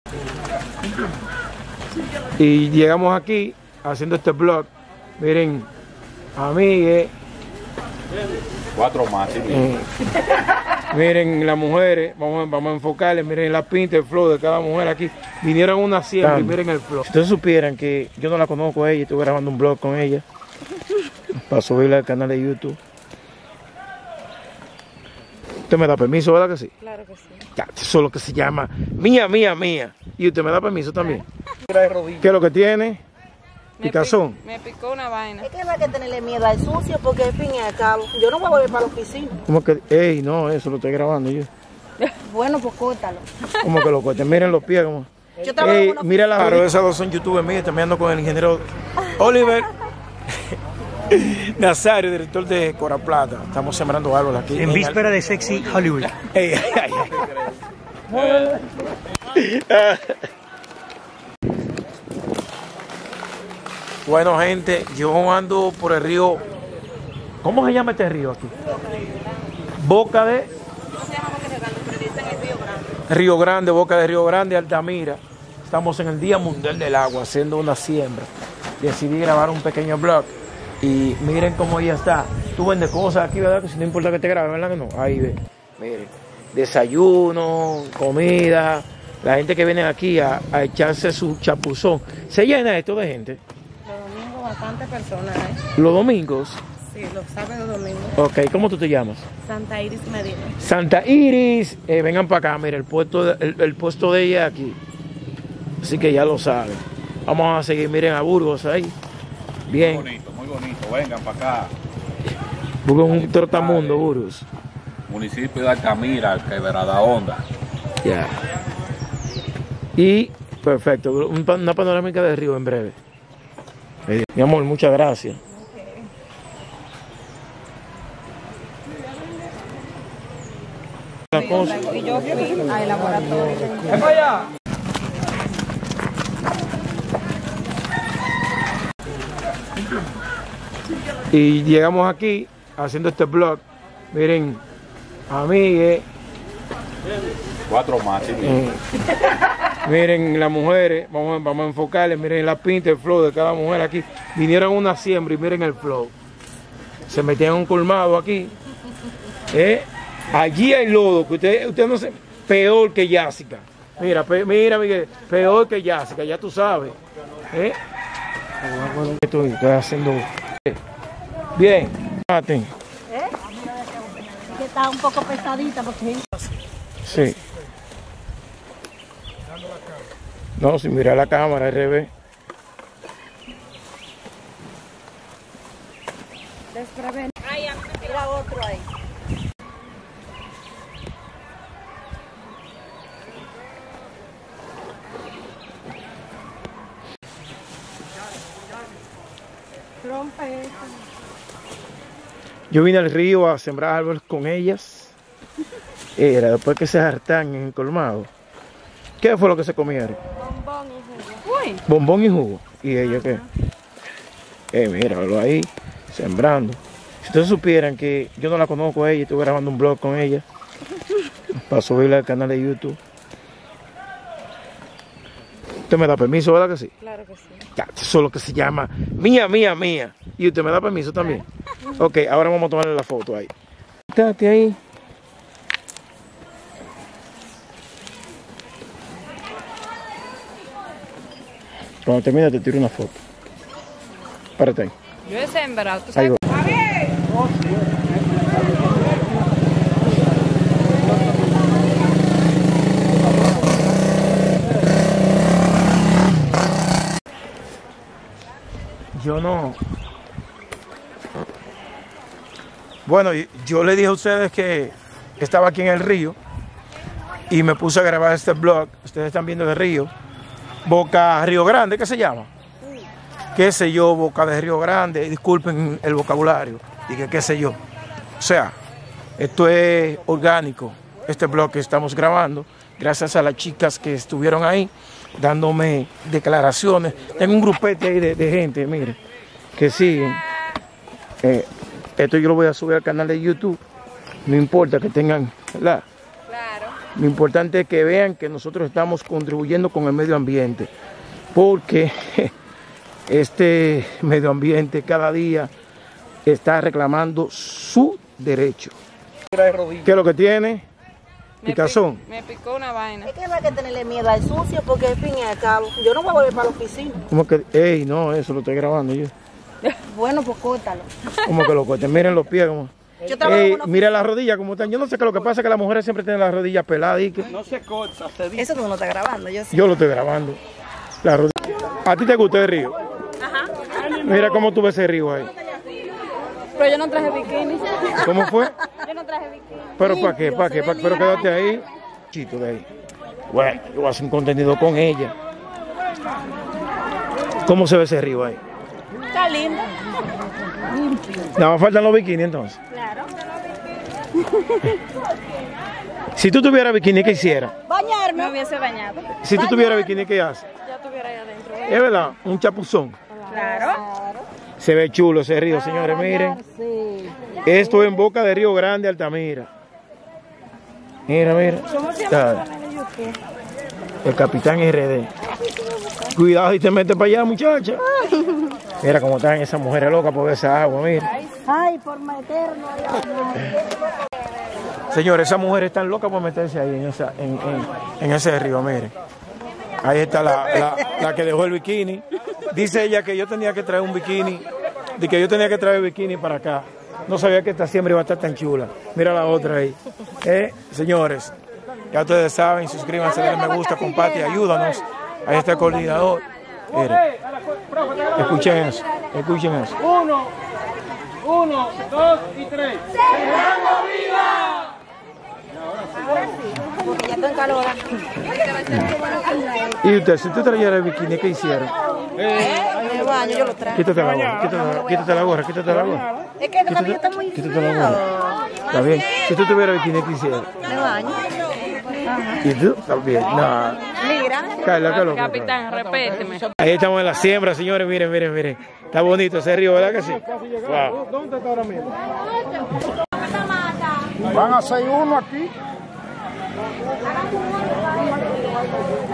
Y llegamos aquí haciendo este vlog. Miren, amigues. 4 más. Miren las mujeres, vamos a enfocarles, miren la pinta, el flow de cada mujer aquí. Vinieron unas siempre y miren el flow. Si ustedes supieran que yo no la conozco a ella, estuve grabando un vlog con ella para subirla al canal de YouTube. ¿Usted me da permiso, verdad que sí? Claro que sí. Ya, eso es lo que se llama mía. ¿Y usted me da permiso también? ¿Qué es lo que tiene? Picazón. Me picó una vaina. Es que no hay que tenerle miedo al sucio porque al fin y al cabo, yo no voy a volver para la oficina. ¿Cómo que? Ey, no, eso lo estoy grabando yo. Bueno, pues córtalo. ¿Cómo que lo corten? Miren los pies, como. Yo trabajo en una Mira la esas dos son youtubers míos, también ando con el ingeniero Oliver Nazario, director de Cora Plata. Estamos sembrando árboles aquí. En víspera de Sexy Hollywood. Ey, Bueno, gente, yo ando por el río. ¿Cómo se llama este río aquí? Boca de Río Grande, Boca de Río Grande, Altamira. Estamos en el Día Mundial del Agua, haciendo una siembra. Decidí grabar un pequeño vlog. Y miren cómo ella está. Tú vendes cosas aquí, ¿verdad? Que si no importa que te grabe, ¿verdad que no? Ahí ve. Miren. Desayuno, comida. La gente que viene aquí a echarse su chapuzón. ¿Se llena esto de gente? Los domingos bastantes personas, ¿eh? ¿Los domingos? Sí, los sábados y domingos. Ok, ¿cómo tú te llamas? Santa Iris Medina. Santa Iris. Vengan para acá, mira, el puesto de ella aquí. Así que ya lo saben. Vamos a seguir, miren a Burgos ahí. Bien. Muy bonito. Vengan para acá. Burgos es un trotamundo, Burgos. Municipio de Altamira, Quebrada Honda. Ya. Y, perfecto, una panorámica del río en breve. Mi amor, muchas gracias. La cosa. Y yo fui al laboratorio. ¡Ven para allá! Y llegamos aquí haciendo este vlog. Miren, amigues. 4 más. Miren las mujeres, vamos a enfocarles, miren la pinta, el flow de cada mujer aquí. Vinieron una siembra y miren el flow. Se metían un colmado aquí. Allí hay lodo, que usted no se... Peor que Jessica. Mira, mira, Miguel, peor que Jessica, ya tú sabes. Estoy haciendo... Bien, maten. Que está un poco pesadita porque... Sí. No, si mira la cámara al revés. Mira otro ahí. Rompe eso. Yo vine al río a sembrar árboles con ellas. Era después que se hartan en el colmado. ¿Qué fue lo que se comieron? Bombón y jugo. Uy. Bombón y jugo. ¿Y ella qué? Míralo ahí, sembrando. Si ustedes supieran que yo no la conozco a ella, estuve grabando un vlog con ella para subirla al canal de YouTube. ¿Usted me da permiso, verdad que sí? Claro que sí. Ya, eso es lo que se llama mía. ¿Y usted me da permiso también? Ok, ahora vamos a tomarle la foto ahí. Estate ahí. Cuando termine te tiro una foto. Párate ahí. Yo he sembrado, ¿tú Ahí sabes? va. Yo no. Bueno, yo le dije a ustedes que estaba aquí en el río y me puse a grabar este vlog. Ustedes están viendo el río. Boca Río Grande, ¿qué se llama? ¿Qué sé yo? Boca de Río Grande. Disculpen el vocabulario. Dije, ¿qué sé yo? O sea, esto es orgánico. Este vlog que estamos grabando. Gracias a las chicas que estuvieron ahí dándome declaraciones. Tengo un grupete ahí de gente, mire, que siguen. Esto yo lo voy a subir al canal de YouTube. No importa que tengan, ¿verdad? Claro. Lo importante es que vean que nosotros estamos contribuyendo con el medio ambiente, porque este medio ambiente cada día está reclamando su derecho. ¿Qué es lo que tiene? Picazón. Me picó una vaina. Es que no hay que tenerle miedo al sucio porque al fin y al cabo, yo no voy a volver para la oficina. ¿Cómo que? Ey, no, eso lo estoy grabando yo. Bueno, pues córtalo. ¿Cómo que lo corten? Miren los pies como. Yo trabajo en una Mira las rodillas como están. Yo no sé qué lo que pasa es que las mujeres siempre tienen las rodillas peladas y que. No se corta, se dice. Eso tú no estás grabando, yo sí. Yo lo estoy grabando. La rodilla. ¿A ti te gusta el río? Ajá. Mira cómo tú ves ese río ahí. Pero yo no traje bikini. ¿Cómo fue? Yo no traje bikini. ¿Pero para qué? ¿Para qué? Pero quédate ahí. Chito de ahí. Bueno, yo voy a hacer un contenido con ella. ¿Cómo se ve ese río ahí? Está lindo. Nada más faltan los bikinis entonces. Claro. Si tú tuvieras bikini, ¿qué hicieras? Bañarme. Me hubiese bañado. Si tú tuvieras bikini, ¿qué haces? Ya estuviera ahí adentro. Es verdad, un chapuzón. Claro. Se ve chulo ese río, señores, miren. Esto es en Boca de Río Grande, Altamira. Mira, mira. Dale. El Capitán RD. Cuidado y te metes para allá, muchacha. Mira cómo están esas mujeres locas por esa agua, mira. Ay, por meternos. Señores, esas mujeres están locas por meterse ahí en ese río, miren. Ahí está la que dejó el bikini. Dice ella que yo tenía que traer un bikini, de que yo tenía que traer el bikini para acá. No sabía que esta siembra iba a estar tan chula. Mira la otra ahí. Señores, ya ustedes saben, suscríbanse, denle me gusta, comparte, ayúdanos. Ahí está el coordinador. Miren. Escuchen eso, escuchen eso. 1, 2 y 3. Porque ya estoy en calor. Y usted, si usted trajera el bikini, ¿qué hiciera? Me baño, yo lo traigo. Quítate la gorra, quítate la gorra, quítate la gorra. Es que el cabello está muy Quítate la gorra. Está bien. Si tú tuvieras bikini, ¿qué hicieras? Me baño. ¿Y tú? También. No. Mira. Carla, Carla. Capitán, repéteme. Ahí estamos en la siembra, señores. Miren, miren, miren. Está bonito ese río, ¿verdad que sí? Wow. ¿Dónde está ahora mismo? Van a 6-1 aquí.